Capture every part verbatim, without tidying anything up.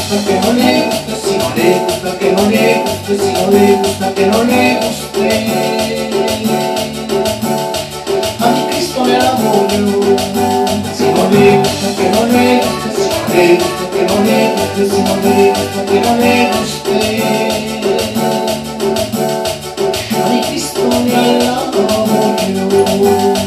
gusta, que no le guste, si no le gusta, que no le guste, si no le gusta, que no le guste. A mi Cristo le amo yo. Si no le gusta, que no le guste, si no le gusta, que no le guste, si no le gusta, que no le guste. A mi Cristo le amo yo.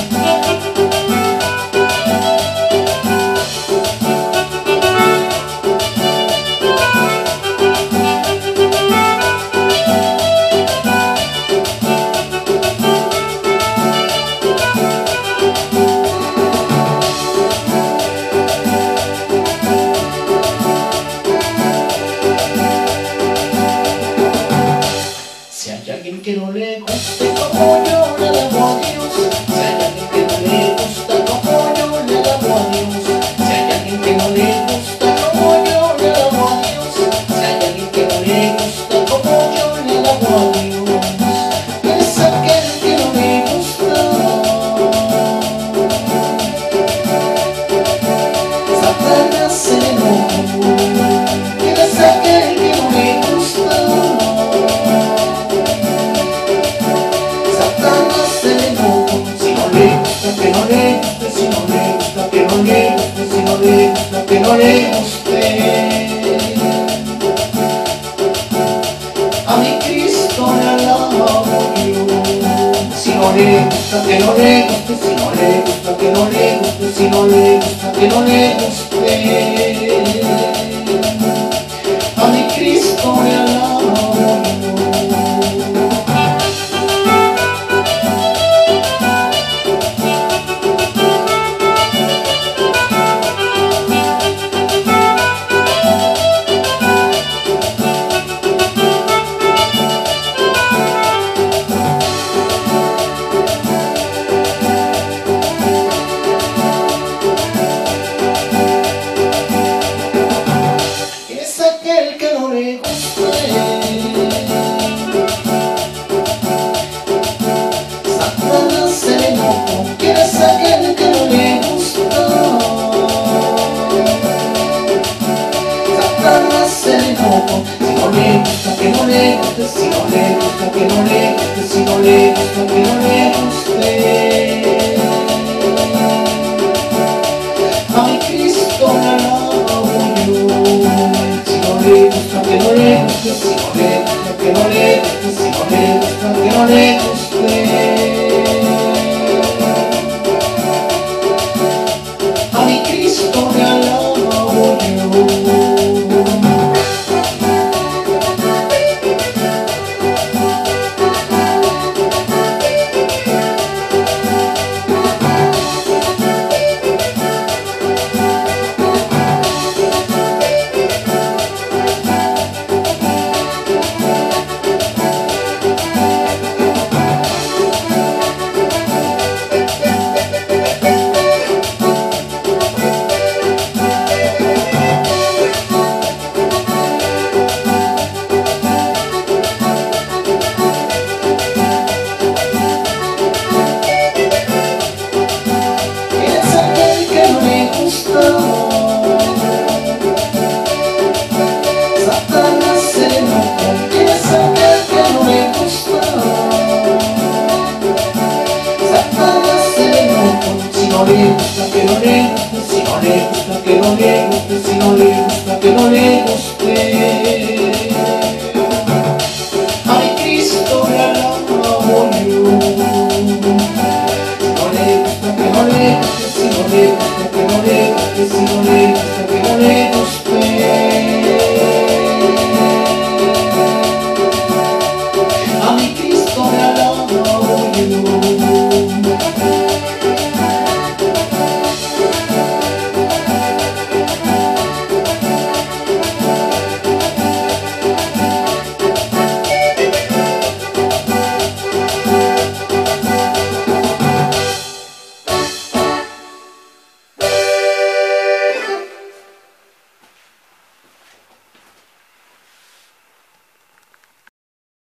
Si hay alguien que no le guste como yo le amo a Dios, si hay alguien que no le gusta como yo le amo a Dios, si hay alguien que no le gusta como yo le amo a Dios, si hay alguien que no le gusta como yo le amo a Dios, es aquel que no le gusta. Satanás se enojó, es aquel que no le gusta. Que no le guste, si no le gusta, que no le guste, si no le gusta, que no le guste. A mi Cristo le alabo yo. Si no le gusta, que no le guste, si no le gusta, que no le guste, si no le gusta, que no le guste. A mi Cristo le alabo yo. Aquel que no le guste, Satanás se enojó, que es aquel que no le gusta. Satanás se enojó, si no le gusta, que no le guste, si no le gusta, que no le guste, si no le gusta, que no le guste. A mi Cristo me alabo yo. Que no le gusta, que no le guste, si no le gusta, que no le guste, si no le gusta, que no le guste. A mi Cristo le alabo yo. Satanás se enojó, que es aquel que no le gusta. Satanás se enojó, si no le gusta, que no le guste, si no le gusta, que no le guste, si no le gusta, que no le guste.